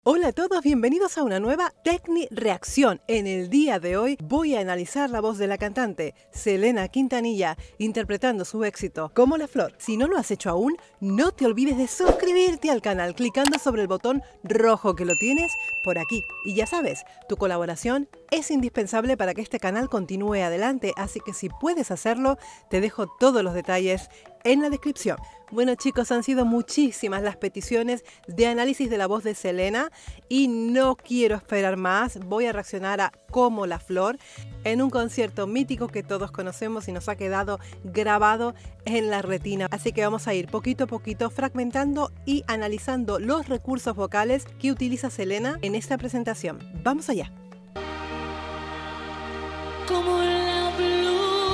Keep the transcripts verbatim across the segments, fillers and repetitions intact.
Hola a todos, bienvenidos a una nueva Tecni Reacción. En el día de hoy voy a analizar la voz de la cantante Selena Quintanilla interpretando su éxito Como la Flor. Si no lo has hecho aún, no te olvides de suscribirte al canal clicando sobre el botón rojo que lo tienes por aquí. Y ya sabes, tu colaboración es indispensable para que este canal continúe adelante, así que si puedes hacerlo, te dejo todos los detalles en la descripción. Bueno chicos, han sido muchísimas las peticiones de análisis de la voz de Selena y no quiero esperar más. Voy a reaccionar a Como la Flor en un concierto mítico que todos conocemos y nos ha quedado grabado en la retina. Así que vamos a ir poquito a poquito fragmentando y analizando los recursos vocales que utiliza Selena en esta presentación. ¡Vamos allá! Como la flor.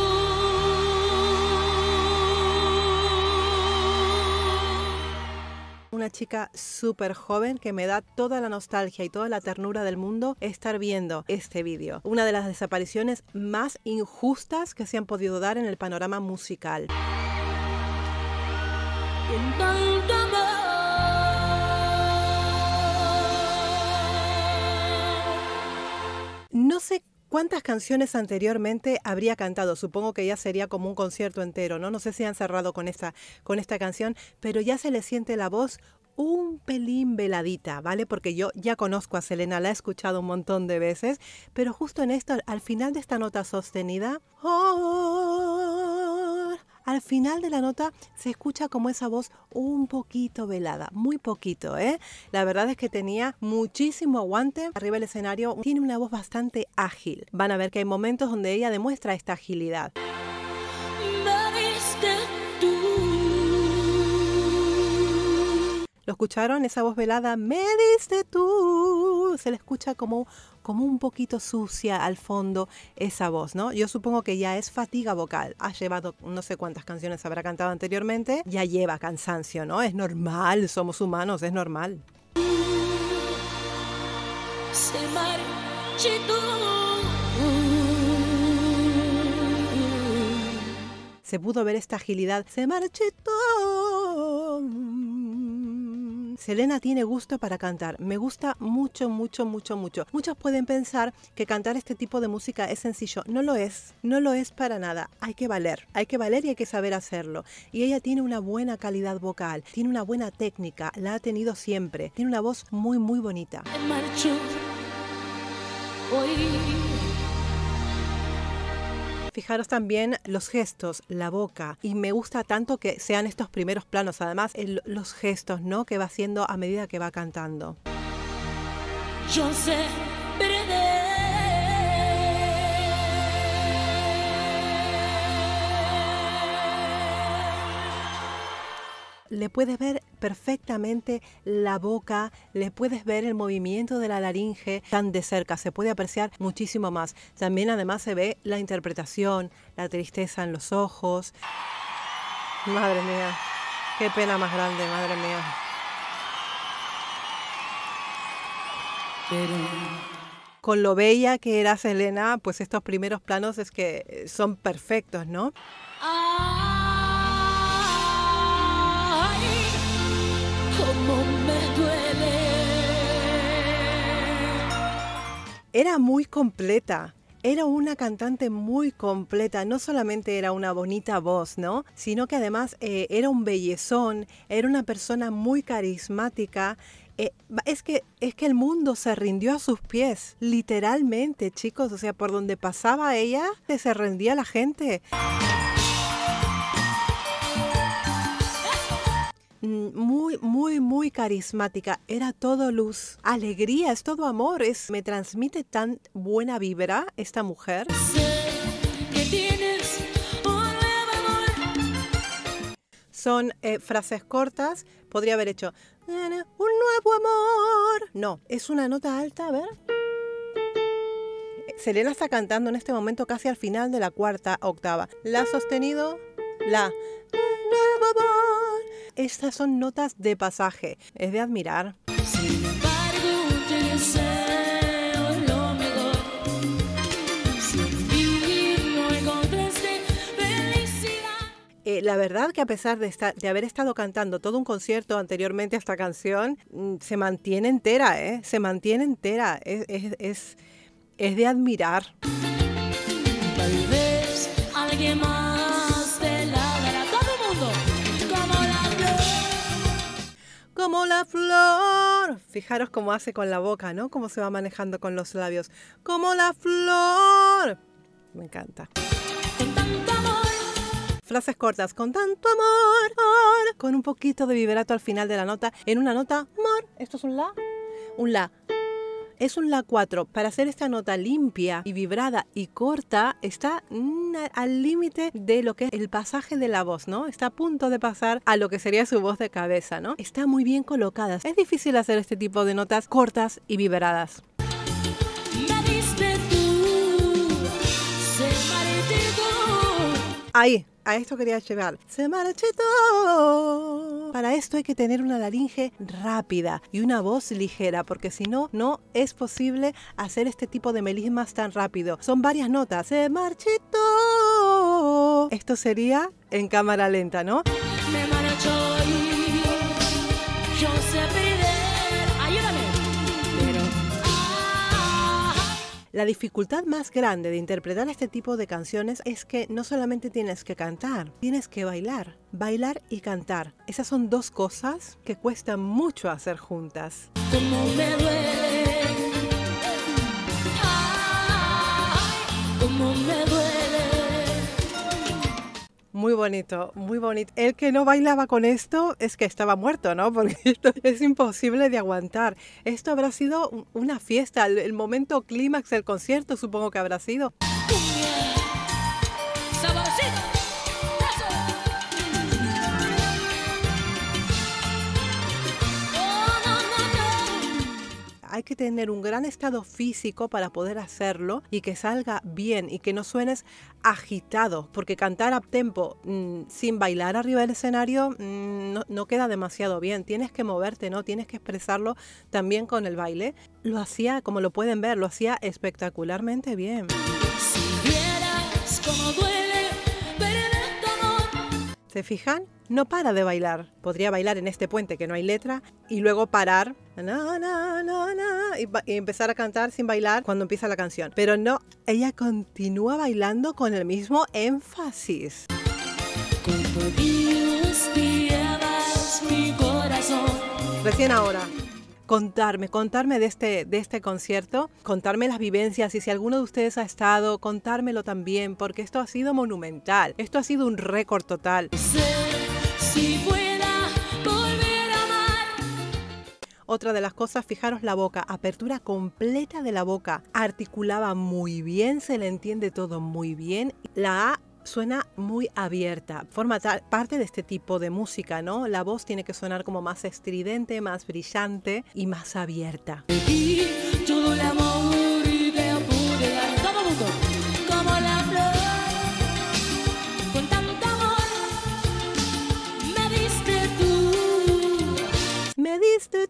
Una chica súper joven que me da toda la nostalgia y toda la ternura del mundo estar viendo este vídeo. Una de las desapariciones más injustas que se han podido dar en el panorama musical. Con tanto amor. No sé cuántas canciones anteriormente habría cantado. Supongo que ya sería como un concierto entero, ¿no? No sé si han cerrado con esta, con esta canción, pero ya se le siente la voz un pelín veladita, ¿vale? Porque yo ya conozco a Selena, la he escuchado un montón de veces, pero justo en esto, al final de esta nota sostenida, oh, al final de la nota se escucha como esa voz un poquito velada, muy poquito, ¿eh? La verdad es que tenía muchísimo aguante arriba del escenario, tiene una voz bastante ágil. Van a ver que hay momentos donde ella demuestra esta agilidad. ¿Lo escucharon? Esa voz velada, me diste tú. Se le escucha como, como un poquito sucia al fondo esa voz, ¿no? Yo supongo que ya es fatiga vocal. Ha llevado no sé cuántas canciones habrá cantado anteriormente. Ya lleva cansancio, ¿no? Es normal, somos humanos, es normal. Se marchitó. Se pudo ver esta agilidad. Se marchitó. Selena tiene gusto para cantar, me gusta mucho, mucho, mucho, mucho. Muchos pueden pensar que cantar este tipo de música es sencillo, no lo es, no lo es para nada. Hay que valer, hay que valer y hay que saber hacerlo. Y ella tiene una buena calidad vocal, tiene una buena técnica, la ha tenido siempre. Tiene una voz muy, muy bonita. Se marchó hoy. Fijaros también los gestos, la boca, y me gusta tanto que sean estos primeros planos, además el, los gestos, ¿no? Que va haciendo a medida que va cantando. Yo sé perder. Le puedes ver perfectamente la boca, le puedes ver el movimiento de la laringe tan de cerca, se puede apreciar muchísimo más. También además se ve la interpretación, la tristeza en los ojos. Madre mía, qué pena más grande, madre mía. Pero con lo bella que era Selena, pues estos primeros planos es que son perfectos, ¿no? me duele. Era muy completa, era una cantante muy completa, no solamente era una bonita voz, ¿no? Sino que además eh, era un bellezón, era una persona muy carismática. Eh, es que, es que el mundo se rindió a sus pies, literalmente, chicos, o sea, por donde pasaba ella, se rendía la gente. Muy, muy, muy carismática. Era todo luz, alegría, es todo amor. Es, me transmite tan buena vibra esta mujer. Sé que tienes un nuevo amor. Son eh, frases cortas. Podría haber hecho un nuevo amor. No, es una nota alta, a ver. Selena está cantando en este momento casi al final de la cuarta octava. La sostenido, la. Un nuevo amor. Estas son notas de pasaje, es de admirar. Sin embargo, te deseo lo mejor. Sin vivir no encontraste felicidad. Eh, la verdad que a pesar de, estar, de haber estado cantando todo un concierto anteriormente a esta canción, mm, se mantiene entera, ¿eh? Se mantiene entera. Es, es, es, es de admirar. Tal vez alguien más te la dará. Todo el mundo, como la flor. Como la flor. Fijaros cómo hace con la boca, ¿no? Cómo se va manejando con los labios. Como la flor. Me encanta. Con tanto amor. Frases cortas, con tanto amor, amor, con un poquito de vibrato al final de la nota, en una nota, amor, esto es un la, un la, es un la cuatro. Para hacer esta nota limpia y vibrada y corta, está mm, al límite de lo que es el pasaje de la voz, ¿no? Está a punto de pasar a lo que sería su voz de cabeza, ¿no? Está muy bien colocada. Es difícil hacer este tipo de notas cortas y vibradas. Me diste tú, se marchitó. Ahí. A esto quería llegar. Se marchitó. Para esto hay que tener una laringe rápida y una voz ligera, porque si no, no es posible hacer este tipo de melismas tan rápido. Son varias notas. Se marchitó. Esto sería en cámara lenta, ¿no? Me marchó y yo sé perder. Ayúdame. Pero ah, La dificultad más grande de interpretar este tipo de canciones es que no solamente tienes que cantar, tienes que bailar. Bailar y cantar. Esas son dos cosas que cuestan mucho hacer juntas. como me duele. Ay, como me duele. Muy bonito, muy bonito. El que no bailaba con esto es que estaba muerto, ¿no? Porque esto es imposible de aguantar. Esto habrá sido un- una fiesta, el, el momento clímax del concierto supongo que habrá sido. Cumbia, saborcito, eso. Oh, no, no, no. Hay que tener un gran estado físico para poder hacerlo y que salga bien y que no suenes agitado, porque cantar a tempo mmm, sin bailar arriba del escenario mmm, no, no queda demasiado bien. Tienes que moverte, ¿no? Tienes que expresarlo también con el baile. Lo hacía, como lo pueden ver, lo hacía espectacularmente bien. Si vieras cómo duele perder tu amor. ¿Se fijan? No para de bailar. Podría bailar en este puente que no hay letra y luego parar na, na, na, na, y, ba- y empezar a cantar sin bailar cuando empieza la canción. Pero no, ella continúa bailando con el mismo énfasis. Con Dios llevas mi corazón. Recién ahora. Contarme, contarme de este, de este concierto, contarme las vivencias y si alguno de ustedes ha estado, contármelo también, porque esto ha sido monumental, esto ha sido un récord total. Sé si pueda volver a amar. Otra de las cosas, fijaros la boca, apertura completa de la boca, articulaba muy bien, se le entiende todo muy bien, la A suena muy abierta, forma tal- parte de este tipo de música, ¿no? La voz tiene que sonar como más estridente, más brillante y más abierta. Y todo el amor y te pude dar. Todo el mundo, como la flor. Con tanto amor me diste tú. Me diste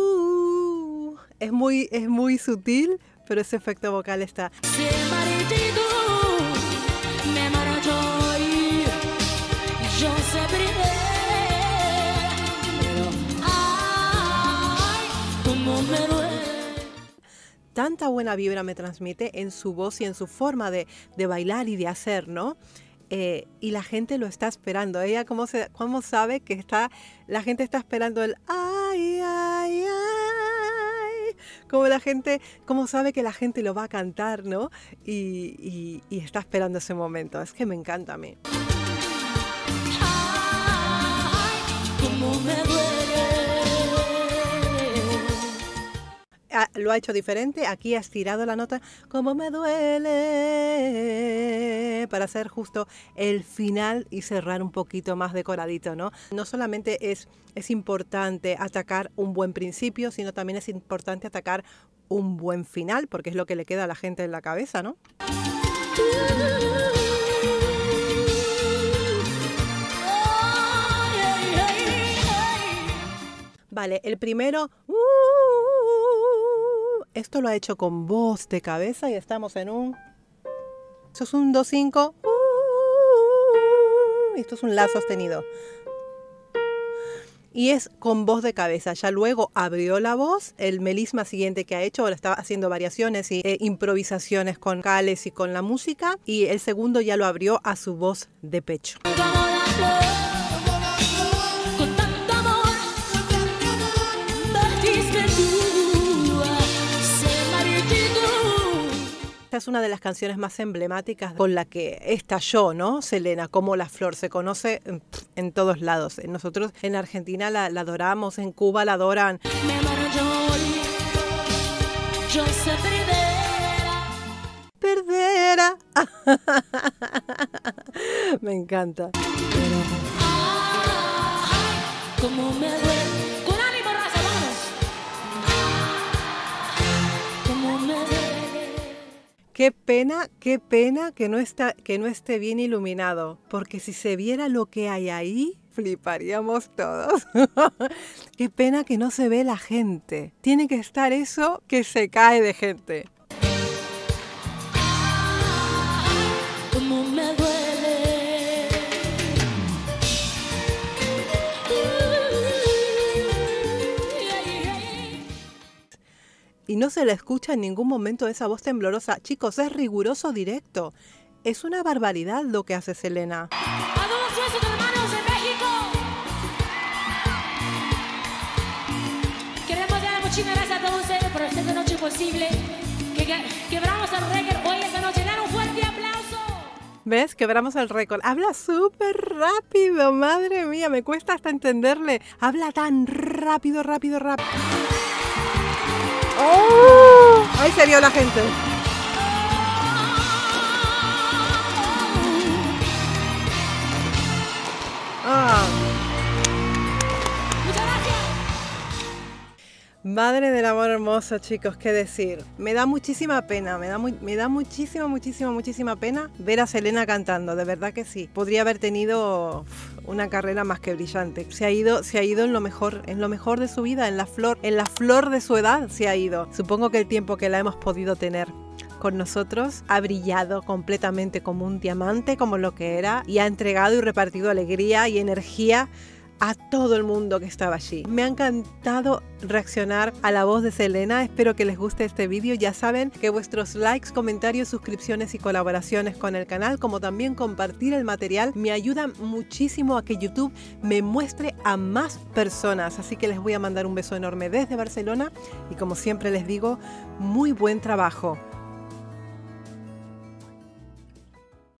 tú. Es muy, es muy sutil, pero ese efecto vocal está. Se marchitó, me marchó y yo sé perder. Pero ay, como me duele. Tanta buena vibra me transmite en su voz y en su forma de, de bailar y de hacer, ¿no? Eh, y la gente lo está esperando. Ella, ¿cómo, se, cómo sabe que está, la gente está esperando el ay, ay, ay? Como la gente, cómo sabe que la gente lo va a cantar, ¿no? Y, y, y está esperando ese momento. Es que me encanta a mí. Ay, como me duele. Ah, lo ha hecho diferente, aquí ha estirado la nota, como me duele, para hacer justo el final y cerrar un poquito más decoradito, ¿no? No solamente es, es importante atacar un buen principio, sino también es importante atacar un buen final, porque es lo que le queda a la gente en la cabeza, ¿no? Ay, ay, ay, ay. Vale, el primero, uh, esto lo ha hecho con voz de cabeza y estamos en un, eso es un do cinco, uh, y esto es un la sostenido. Y es con voz de cabeza. Ya luego abrió la voz. El melisma siguiente que ha hecho, ahora está haciendo variaciones y eh, improvisaciones con vocales y con la música. Y el segundo ya lo abrió a su voz de pecho. Como la flor, con tanto amor, partiste tú, se marchitó. Esta es una de las canciones más emblemáticas con la que estalló, ¿no? Selena, como la flor, se conoce en, en todos lados. Nosotros en Argentina la, la adoramos, en Cuba la adoran. Me marchó, yo sé perder. Perdera. Me encanta. Ay, como me duele. Con ánimo, raza, vamos. Como me duele. Qué pena, qué pena que no está, que no esté bien iluminado, porque si se viera lo que hay ahí, fliparíamos todos. Qué pena que no se ve la gente. Tiene que estar eso que se cae de gente. Como me duele. Y no se le escucha en ningún momento esa voz temblorosa. Chicos, es riguroso directo. Es una barbaridad lo que hace Selena. A todos nuestros hermanos de México. Queremos dar muchísimas gracias a todos ustedes por esta noche posible. Que, que quebramos el récord hoy esta noche. Dan un fuerte aplauso. ¿Ves? Quebramos el récord. Habla súper rápido, madre mía, me cuesta hasta entenderle. Habla tan rápido, rápido, rápido. ¡Oh! Ahí se vio la gente. Ah. Muchas gracias. Madre del amor hermoso, chicos, qué decir. Me da muchísima pena, me da, muy, me da muchísima, muchísima, muchísima pena ver a Selena cantando, de verdad que sí. Podría haber tenido una carrera más que brillante. Se ha ido, se ha ido en lo mejor, en lo mejor de su vida, en la flor, en la flor de su edad se ha ido. Supongo que el tiempo que la hemos podido tener con nosotros ha brillado completamente como un diamante, como lo que era, y ha entregado y repartido alegría y energía a todo el mundo que estaba allí. Me ha encantado reaccionar a la voz de Selena. Espero que les guste este vídeo. Ya saben que vuestros likes, comentarios, suscripciones y colaboraciones con el canal, como también compartir el material, me ayudan muchísimo a que YouTube me muestre a más personas. Así que les voy a mandar un beso enorme desde Barcelona y, como siempre les digo, muy buen trabajo.